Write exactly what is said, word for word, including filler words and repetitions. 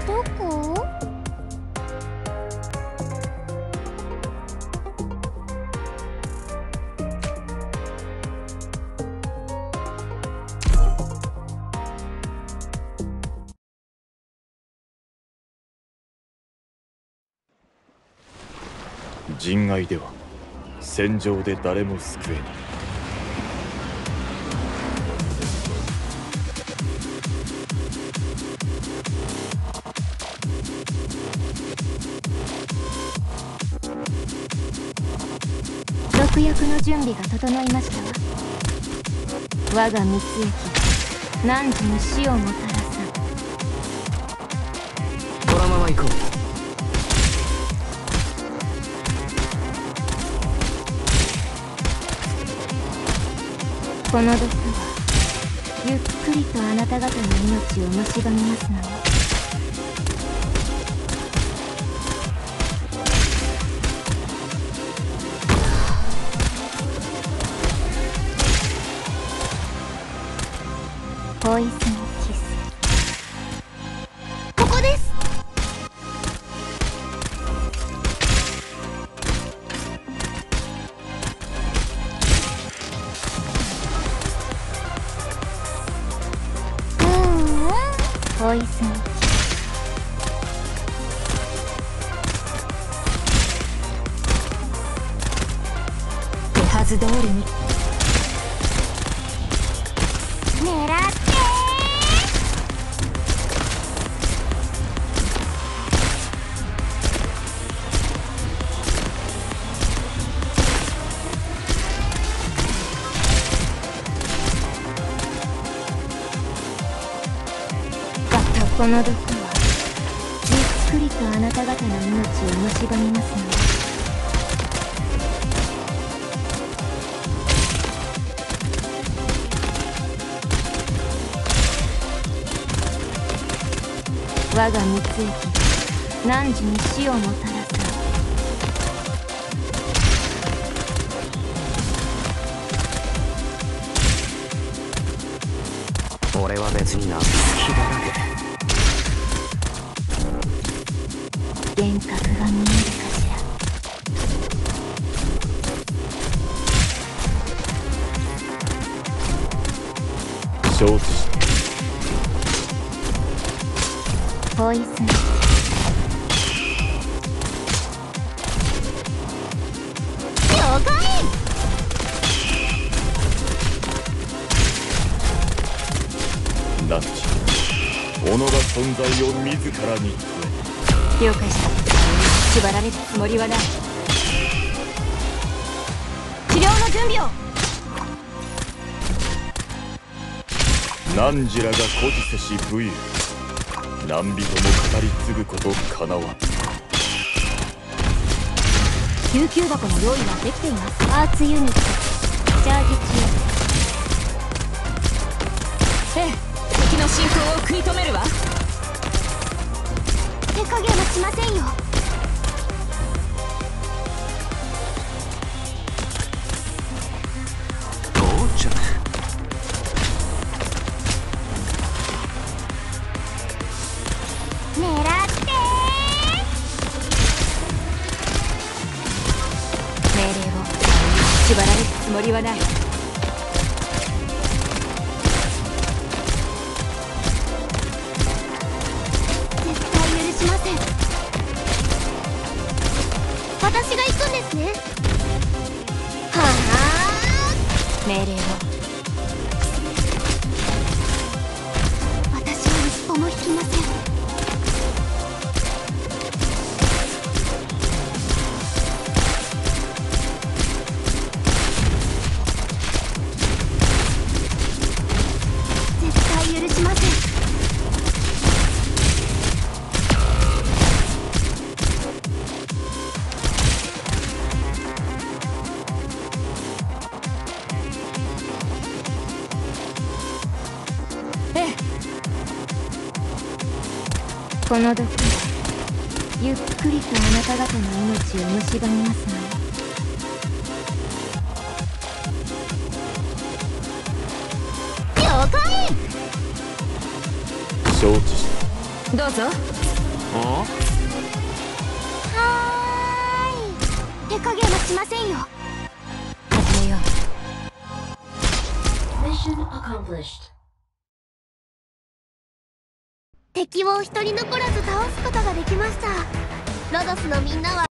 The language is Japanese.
どこ？ 人外では戦場で誰も救えない。 毒薬の準備が整いましたわ。我が蜜液汝に死をもたらさん。 このまま行こう。 この毒はゆっくりとあなた方の命を蝕みますのよ。ポイズンキス。ここです。うーん、ポイズンキス。手はず通りに狙ってこの毒はゆっくりとあなた方の命を蝕みますのよ。我が蜜液汝に死をもたらさん。俺は別にな、隙だらけ。 幻覚が見えるかしら。 承知した。 ポイズン。了解。 ナッチ、己が存在を自らに問え。 了解した。縛られるつもりはない。治療の準備を。 汝らが孤児せし武勇、何人も語り継ぐことかなわん。 救急箱の用意はできています。アーツユニットチャージ中。ええ、敵の進行を食い止めるわ。手加減はしませんよ。 到着。 狙って命令を。縛られるつもりはない。絶対許しません。私が行くんですね。はあ、命令を。私は一歩も引きません。許しません。ええ、この毒はゆっくりとあなた方の命を蝕みますのよ。了解。 承知した。 どうぞ。 おはーい、手加減はしませんよ。始めよう。 Mission accomplished. 敵を一人残らず倒すことができました。ロドスのみんなは